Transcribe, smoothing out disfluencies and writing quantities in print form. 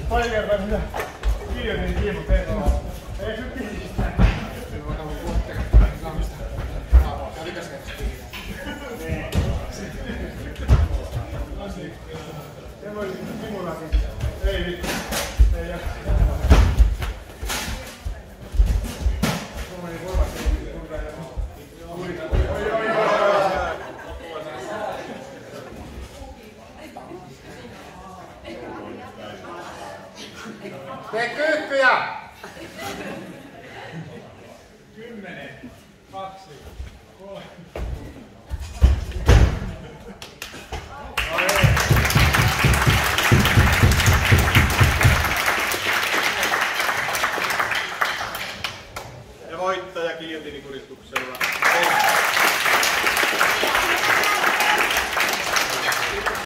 pari kertaa mitä kirjoitin kiinni teitä. Ei se kiinni. Ei vittu. Ei jaksa. Tee kyykkyjä!